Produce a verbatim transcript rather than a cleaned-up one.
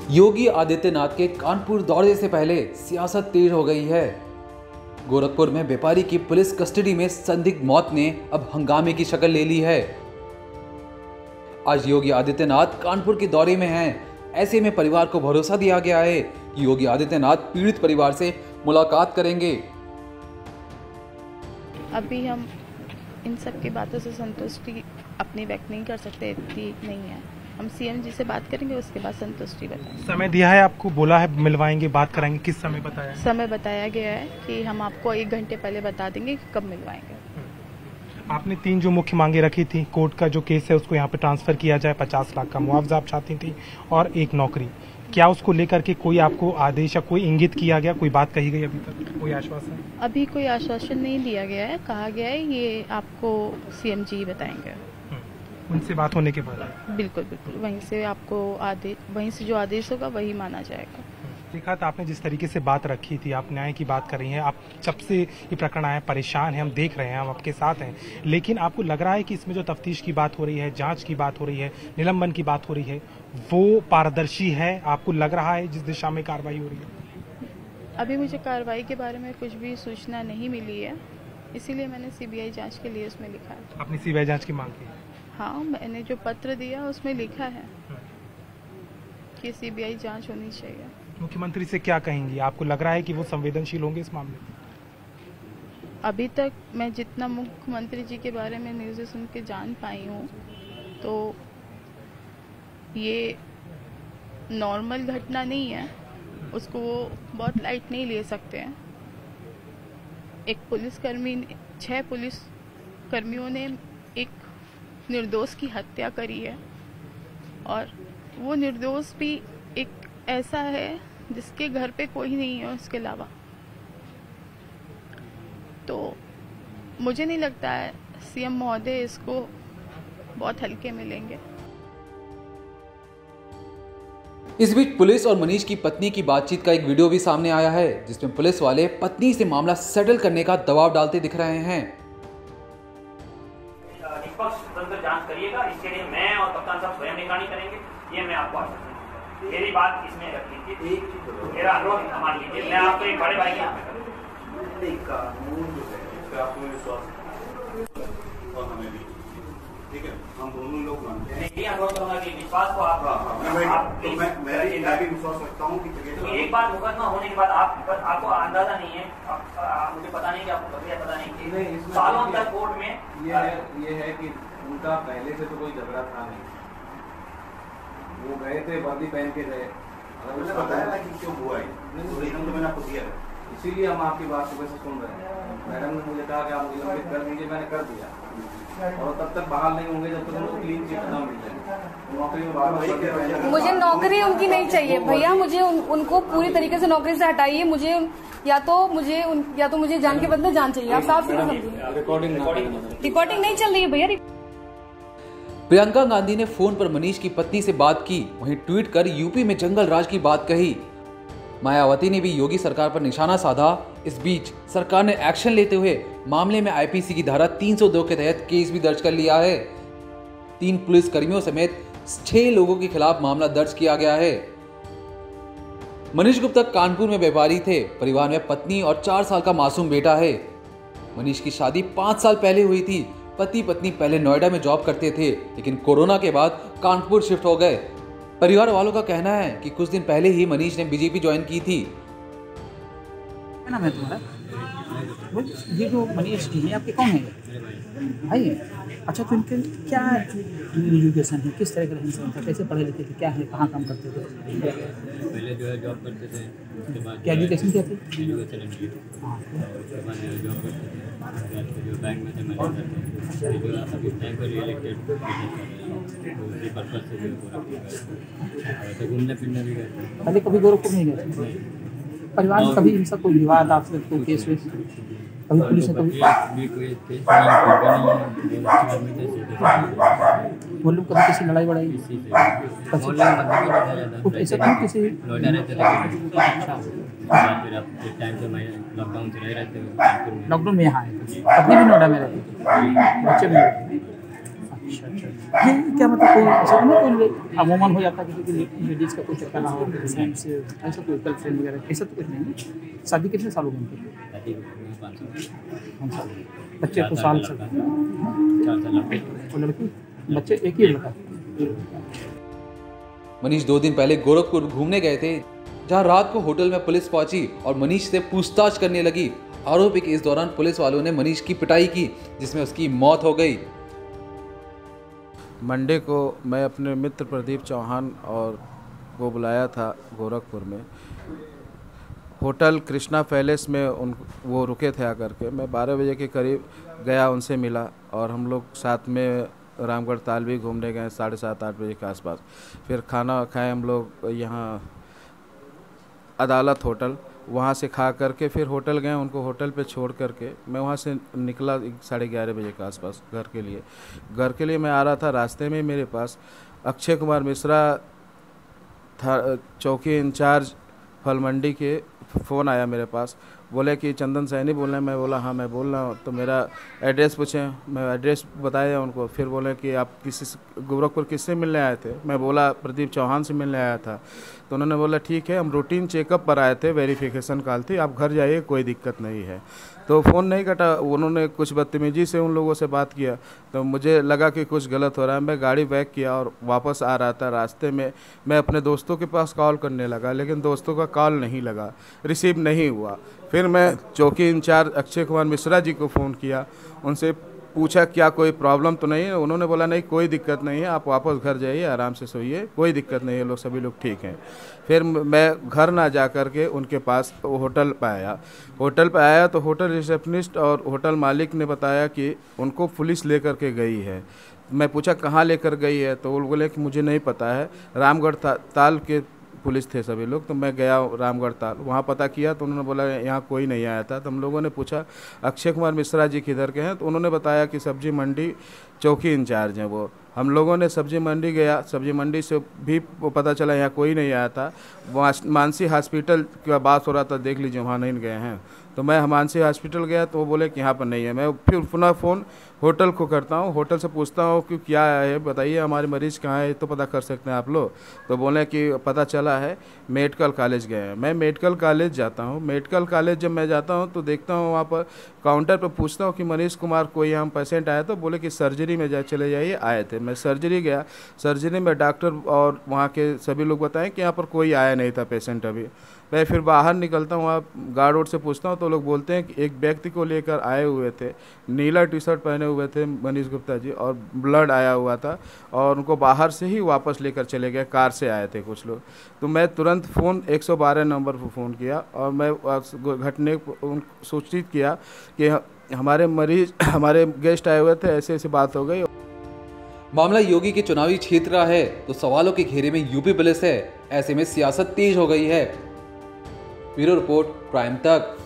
योगी आदित्यनाथ के कानपुर दौरे से पहले सियासत तेज हो गई है। गोरखपुर में व्यापारी की पुलिस कस्टडी में संदिग्ध मौत ने अब हंगामे की शक्ल ले ली है। आज योगी आदित्यनाथ कानपुर के दौरे में हैं। ऐसे में परिवार को भरोसा दिया गया है कि योगी आदित्यनाथ पीड़ित परिवार से मुलाकात करेंगे। अभी हम इन सब की बातों से संतुष्टि अपनी व्यक्त नहीं कर सकते, इतनी नहीं है। हम सीएम जी से बात करेंगे, उसके बाद संतुष्टि बताएंगे। समय दिया है आपको, बोला है मिलवाएंगे, बात कराएंगे, किस समय बताया है? समय बताया गया है कि हम आपको एक घंटे पहले बता देंगे कि कब मिलवाएंगे। आपने तीन जो मुख्य मांगे रखी थी, कोर्ट का जो केस है उसको यहाँ पे ट्रांसफर किया जाए, पचास लाख का मुआवजा आप चाहती थी और एक नौकरी, क्या उसको लेकर के कोई आपको आदेश या कोई इंगित किया गया, कोई बात कही गई अभी तक, कोई आश्वासन? अभी कोई आश्वासन नहीं दिया गया है। कहा गया है ये आपको सीएम जी बताएंगे। उनसे बात होने के बाद? बिल्कुल बिल्कुल, वहीं से आपको आदेश, वहीं से जो आदेश होगा वही माना जाएगा। देखा था आपने जिस तरीके से बात रखी थी, आप न्याय की बात कर रही हैं, आप जब से ये प्रकरण आया परेशान हैं, हम देख रहे हैं, हम आपके साथ हैं, लेकिन आपको लग रहा है कि इसमें जो तफ्तीश की बात हो रही है, जांच की बात हो रही है, निलंबन की बात हो रही है, वो पारदर्शी है? आपको लग रहा है जिस दिशा में कार्रवाई हो रही है? अभी मुझे कार्रवाई के बारे में कुछ भी सूचना नहीं मिली है, इसीलिए मैंने सीबीआई जांच के लिए उसमें लिखा है। आपने सीबीआई जांच की मांग की? हाँ, मैंने जो पत्र दिया उसमें लिखा है कि सीबीआई जांच होनी चाहिए। मुख्यमंत्री से क्या कहेंगी? आपको लग रहा है कि वो संवेदनशील होंगे इस मामले में? अभी तक मैं जितना मुख्यमंत्री जी के बारे में न्यूज़ सुन के जान पाई हूँ, तो ये नॉर्मल घटना नहीं है, उसको वो बहुत लाइट नहीं ले सकते हैं। एक पुलिसकर्मी, छह पुलिस कर्मियों ने एक निर्दोष की हत्या करी है, और वो निर्दोष भी एक ऐसा है जिसके घर पे कोई नहीं है उसके अलावा। तो मुझे नहीं लगता है सीएम महोदय इसको बहुत हल्के में लेंगे। इस बीच पुलिस और मनीष की पत्नी की बातचीत का एक वीडियो भी सामने आया है, जिसमें पुलिस वाले पत्नी से मामला सेटल करने का दबाव डालते दिख रहे हैं। निष्पक्ष स्वतंत्र जांच करिएगा, इसके लिए मैं और कप्तान साहब स्वयं निगरानी करेंगे, ये मैं आपको आश्वस्त करता हूं। मेरी बात इसमें रख लीजिए, मेरा अनुरोध मान लीजिए, मैं आपको एक बड़े भाई के यहाँ पे करूँगा। ठीक है, हम दोनों लोग मानते हैं। नहीं, अनुरोध करूँगा कि विश्वास को आप, मैं भी विश्वास रखता हूँ कि एक बार मुकदमा होने के बाद आप आपको अंदाजा नहीं है, मुझे पता नहीं कि आपको पता नहीं, सालों तक कोर्ट में ये है ये है कि उनका पहले से तो कोई झगड़ा था नहीं, वो गए थे वर्दी पहन के गए, मुझे बताया ना कि क्यों हुआ है, तो मैंने आपको दिया है, इसीलिए हम आपकी बात सुबह से सुन रहे हैं। मैडम ने मुझे कहा कि आप मुझे लंबित कर दीजिए, मैंने कर दिया, और तब तक बहाल नहीं होंगे जब तक उनको क्लीन चिट ना मिल जाए। नौकरी में बार मुझे नौकरी उनकी नहीं चाहिए भैया, मुझे उन, उनको पूरी तरीके से नौकरी से हटाइए। मुझे या तो मुझे उन, या तो मुझे जान के बदले जान चाहिए। आप साफ सीधे समझिए, रिकॉर्डिंग रिकॉर्डिंग नहीं चल रही है भैया। प्रियंका गांधी ने फोन पर मनीष की पत्नी से बात की, वहीं ट्वीट कर यूपी में जंगल राज की बात कही। मायावती ने भी योगी सरकार पर निशाना साधा। इस बीच सरकार ने एक्शन लेते हुए मामले में आईपीसी की धारा तीन सौ दो के तहत केस भी दर्ज कर लिया है। तीन पुलिस कर्मियों समेत छह लोगों के खिलाफ मामला दर्ज किया गया है। मनीष गुप्ता कानपुर में व्यापारी थे। परिवार में पत्नी और चार साल का मासूम बेटा है। मनीष की शादी पांच साल पहले हुई थी। पति पत्नी पहले नोएडा में जॉब करते थे, लेकिन कोरोना के बाद कानपुर शिफ्ट हो गए। परिवार वालों का कहना है कि कुछ दिन पहले ही मनीष ने बीजेपी ज्वाइन की थी। क्या नाम है तुम्हारा? ये जो मनीष जी हैं आपके कौन है? भाई है। अच्छा, तो इनके क्या एजुकेशन है, किस तरह का रहन था, कैसे पढ़े लिखे थे, क्या है, कहाँ काम करते थे? पहले जो है जॉब करते थे, उसके बाद क्या एजुकेशन क्या थी? एजुकेशन एमबीए, उसके बाद जॉब करते थे, जो बैंक में थे मैनेजर, जो अभी बैंक में रियल एस्टेट बिजनेस कर रहे हैं, तो उसी पर्पज से जो गोरखपुर गए थे, घूमने फिरने भी गए थे। पहले कभी गोरखपुर नहीं गए? परिवार में कभी इनसा कोई विवाद, आपसे कोई केस वेस कभी पुलिस ने कभी वो लोग कभी किसी लड़ाई वड़ाई ऐसा क्यों किसी नोएडा रहते थे, टाइम से मैं लॉकडाउन से रह रहे थे, लॉकडाउन में यहाँ आए थे, अभी भी नोएडा में रहते थे, बच्चे में रहते थे। अच्छा अच्छा ये क्या मतलब कोई ऐसा ना कोई अमूमन हो जाता है किसी की लेडीज़ का कोई चक्कर ना हो फ्रेंड से ऐसा कोई गर्लफ्रेंड वगैरह ऐसा तो कुछ नहीं है। शादी कितने साल हो गए उनके? शादी को पाँच साल पाँच साल बच्चे को साल से चार साल लड़के और लड़की बच्चे एक ही लड़का। मनीष दो दिन पहले गोरखपुर घूमने गए थे, जहां रात को होटल में पुलिस पहुंची और मनीष से पूछताछ करने लगी। आरोपी कि इस दौरान पुलिस वालों ने मनीष की पिटाई की, जिसमें उसकी मौत हो गई। मंडे को मैं अपने मित्र प्रदीप चौहान और को बुलाया था गोरखपुर में, होटल कृष्णा पैलेस में उन वो रुके थे आकर के। मैं बारह बजे के करीब गया, उनसे मिला और हम लोग साथ में रामगढ़ ताल भी घूमने गए साढ़े सात आठ बजे के आसपास। फिर खाना खाए हम लोग यहाँ अदालत होटल, वहाँ से खा करके फिर होटल गए। उनको होटल पे छोड़ करके मैं वहाँ से निकला साढ़े ग्यारह बजे के आसपास घर के लिए। घर के लिए मैं आ रहा था, रास्ते में मेरे पास अक्षय कुमार मिश्रा था, चौकी इंचार्ज फल मंडी के, फ़ोन आया मेरे पास। बोले कि चंदन सैनी बोल रहे हैं। मैं बोला हाँ मैं बोल रहा हूँ। तो मेरा एड्रेस पूछे, मैं एड्रेस बताया उनको। फिर बोले कि आप किसी गोरखपुर किससे मिलने आए थे? मैं बोला प्रदीप चौहान से मिलने आया था। तो उन्होंने बोला ठीक है, हम रूटीन चेकअप पर आए थे, वेरिफिकेशन कॉल थी, आप घर जाइए, कोई दिक्कत नहीं है। तो फ़ोन नहीं कटा। उन्होंने कुछ बदतमीजी से उन लोगों से बात किया, तो मुझे लगा कि कुछ गलत हो रहा है। मैं गाड़ी बैक किया और वापस आ रहा था। रास्ते में मैं अपने दोस्तों के पास कॉल करने लगा, लेकिन दोस्तों का कॉल नहीं लगा, रिसीव नहीं हुआ। फिर मैं चौकी इंचार्ज अक्षय कुमार मिश्रा जी को फ़ोन किया, उनसे पूछा क्या कोई प्रॉब्लम तो नहीं है? उन्होंने बोला नहीं कोई दिक्कत नहीं है, आप वापस घर जाइए, आराम से सोइए, कोई दिक्कत नहीं है, लोग सभी लोग ठीक हैं। फिर मैं घर ना जा कर के उनके पास होटल पर आया। होटल पर आया तो होटल रिसेप्शनिस्ट और होटल मालिक ने बताया कि उनको पुलिस लेकर के गई है। मैं पूछा कहाँ लेकर गई है? तो वो बोले कि मुझे नहीं पता है, रामगढ़ ता, ताल के पुलिस थे सभी लोग। तो मैं गया रामगढ़ ताल, वहाँ पता किया तो उन्होंने बोला यहाँ कोई नहीं आया था। तो हम लोगों ने पूछा अक्षय कुमार मिश्रा जी किधर के हैं? तो उन्होंने बताया कि सब्जी मंडी चौकी इंचार्ज हैं वो। हम लोगों ने सब्जी मंडी गया, सब्जी मंडी से भी वो पता चला यहाँ कोई नहीं आया था। वहाँ मानसी हॉस्पिटल का बात हो रहा था, देख लीजिए वहाँ नहीं गए हैं। तो मैं मानसी हॉस्पिटल गया तो वो बोले कि यहाँ पर नहीं है। मैं फिर पुनः फ़ोन होटल को करता हूँ, होटल से पूछता हूँ कि क्या है बताइए, हमारे मरीज़ कहाँ है, तो पता कर सकते हैं आप लोग। तो बोले कि पता चला है मेडिकल कॉलेज गए हैं। मैं मेडिकल कॉलेज जाता हूँ। मेडिकल कॉलेज जब मैं जाता हूँ तो देखता हूँ वहाँ पर काउंटर पर पूछता हूँ कि मनीष कुमार कोई हम पेशेंट आया? तो बोले कि सर्जरी में जा चले जाइए, आए थे। मैं सर्जरी गया, सर्जरी में डॉक्टर और वहाँ के सभी लोग बताएं कि यहाँ पर कोई आया नहीं था पेशेंट अभी। मैं फिर बाहर निकलता हूँ, वहाँ गार्ड वार्ड से पूछता हूँ तो लोग बोलते हैं कि एक व्यक्ति को लेकर आए हुए थे, नीला टी शर्ट पहने हुए थे मनीष गुप्ता जी, और ब्लड आया हुआ था, और उनको बाहर से ही वापस लेकर चले गए, कार से आए थे कुछ लोग। तो मैं तुरंत फ़ोन एक सौ बारह नंबर पर फ़ोन किया और मैं घटने सूचित किया कि हमारे मरीज हमारे गेस्ट आए हुए थे, ऐसे ऐसी बात हो गई। मामला योगी के चुनावी क्षेत्र का है तो सवालों के घेरे में यूपी पुलिस है। ऐसे में सियासत तेज हो गई है। ब्यूरो रिपोर्ट, प्राइम तक।